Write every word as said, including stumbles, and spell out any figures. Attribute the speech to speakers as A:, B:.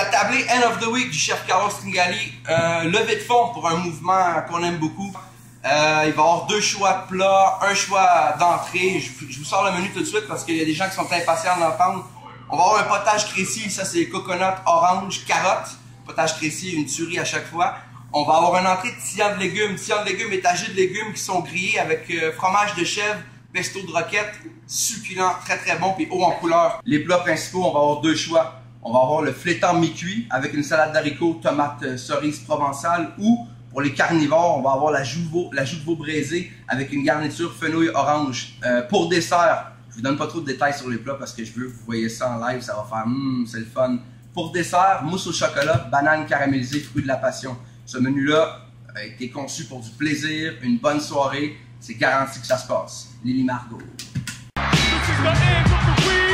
A: tablée End of the Week du chef Carlos Tringali, euh, levée de fonds pour un mouvement qu'on aime beaucoup. Euh, il va y avoir deux choix de plats, un choix d'entrée. Je, je vous sors le menu tout de suite parce qu'il y a des gens qui sont impatients d'entendre. On va avoir un potage crécy, ça c'est coconut, orange, carotte. Potage crécy, une tuerie à chaque fois. On va avoir une entrée de tian de légumes, tian de légumes étagé de légumes qui sont grillés avec euh, fromage de chèvre, pesto de roquette, succulent, très très bon, puis haut en couleur. Les plats principaux, on va avoir deux choix. On va avoir le flétan mi-cuit avec une salade d'haricots, tomates, euh, cerises provençales, ou pour les carnivores, on va avoir la joue de veau, la joue de veau braisée avec une garniture fenouil orange. Euh, pour dessert, je vous donne pas trop de détails sur les plats parce que je veux que vous voyez ça en live, ça va faire hum, c'est le fun. Pour dessert, mousse au chocolat, banane caramélisée, fruits de la passion. Ce menu-là a été conçu pour du plaisir, une bonne soirée. C'est garanti que ça se passe. Lily Margot.